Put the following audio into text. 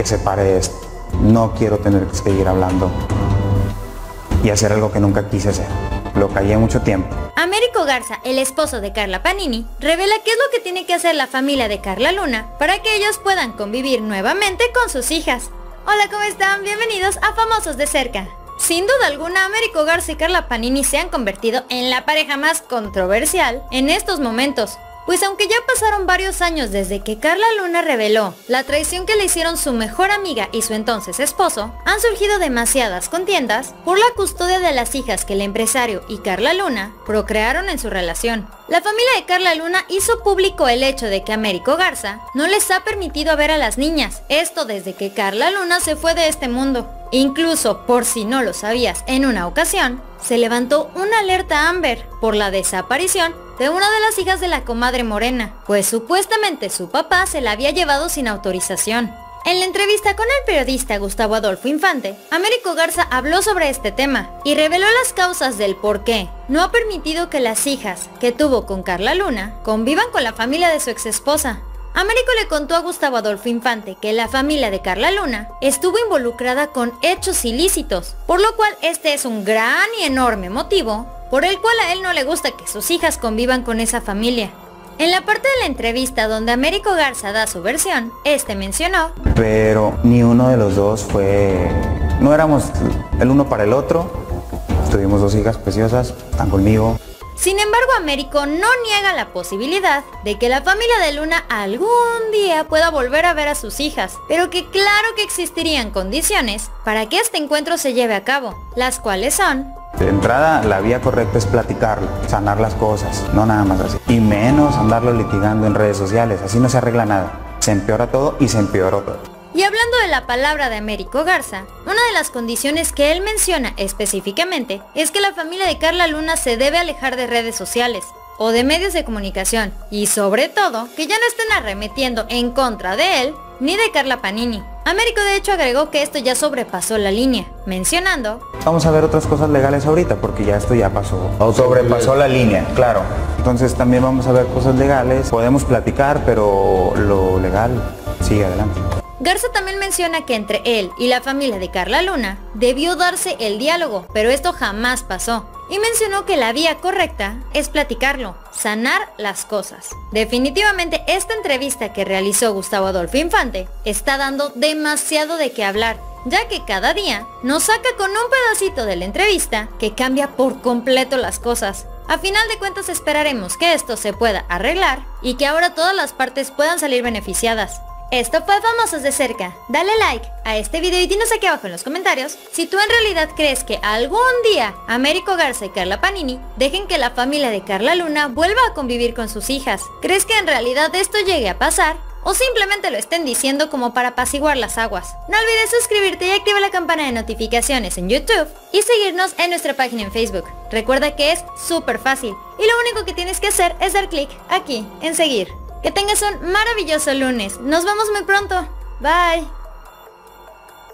que se pare esto. No quiero tener que seguir hablando y hacer algo que nunca quise hacer. Lo callé mucho tiempo. Américo Garza, el esposo de Carla Panini, revela qué es lo que tiene que hacer la familia de Carla Luna para que ellos puedan convivir nuevamente con sus hijas. Hola, ¿cómo están? Bienvenidos a Famosos de Cerca. Sin duda alguna, Américo Garza y Carla Panini se han convertido en la pareja más controversial en estos momentos. Pues aunque ya pasaron varios años desde que Carla Luna reveló la traición que le hicieron su mejor amiga y su entonces esposo, han surgido demasiadas contiendas por la custodia de las hijas que el empresario y Carla Luna procrearon en su relación. La familia de Carla Luna hizo público el hecho de que Américo Garza no les ha permitido ver a las niñas, esto desde que Carla Luna se fue de este mundo. Incluso, por si no lo sabías, en una ocasión, se levantó una alerta Amber por la desaparición de una de las hijas de la comadre Morena, pues supuestamente su papá se la había llevado sin autorización. En la entrevista con el periodista Gustavo Adolfo Infante, Américo Garza habló sobre este tema y reveló las causas del por qué no ha permitido que las hijas que tuvo con Carla Luna convivan con la familia de su exesposa. Américo le contó a Gustavo Adolfo Infante que la familia de Carla Luna estuvo involucrada con hechos ilícitos, por lo cual este es un gran y enorme motivo por el cual a él no le gusta que sus hijas convivan con esa familia. En la parte de la entrevista donde Américo Garza da su versión, este mencionó: pero ni uno de los dos fue... No éramos el uno para el otro. Tuvimos dos hijas preciosas, están conmigo. Sin embargo, Américo no niega la posibilidad de que la familia de Luna algún día pueda volver a ver a sus hijas, pero que claro que existirían condiciones para que este encuentro se lleve a cabo, las cuales son: de entrada, la vía correcta es platicarlo, sanar las cosas, no nada más así. Y menos andarlo litigando en redes sociales, así no se arregla nada. Se empeora todo y se empeoró todo. Y hablando de la palabra de Américo Garza, una de las condiciones que él menciona específicamente es que la familia de Carla Luna se debe alejar de redes sociales o de medios de comunicación y sobre todo que ya no estén arremetiendo en contra de él ni de Carla Panini. Américo de hecho agregó que esto ya sobrepasó la línea, mencionando: vamos a ver otras cosas legales ahorita porque ya esto ya pasó. Sobrepasó la línea, claro. Entonces también vamos a ver cosas legales. Podemos platicar, pero lo legal sigue adelante. Garza también menciona que entre él y la familia de Carla Luna debió darse el diálogo, pero esto jamás pasó. Y mencionó que la vía correcta es platicarlo, sanar las cosas. Definitivamente esta entrevista que realizó Gustavo Adolfo Infante está dando demasiado de qué hablar, ya que cada día nos saca con un pedacito de la entrevista que cambia por completo las cosas. A final de cuentas esperaremos que esto se pueda arreglar y que ahora todas las partes puedan salir beneficiadas. Esto fue Famosos de Cerca. Dale like a este video y dinos aquí abajo en los comentarios si tú en realidad crees que algún día Américo Garza y Carla Panini dejen que la familia de Carla Luna vuelva a convivir con sus hijas. ¿Crees que en realidad esto llegue a pasar? ¿O simplemente lo estén diciendo como para apaciguar las aguas? No olvides suscribirte y activar la campana de notificaciones en YouTube y seguirnos en nuestra página en Facebook. Recuerda que es súper fácil y lo único que tienes que hacer es dar clic aquí en seguir. Que tengas un maravilloso lunes. Nos vemos muy pronto. Bye.